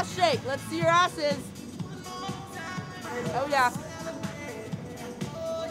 Ass shake. Let's see your asses. Oh, yeah.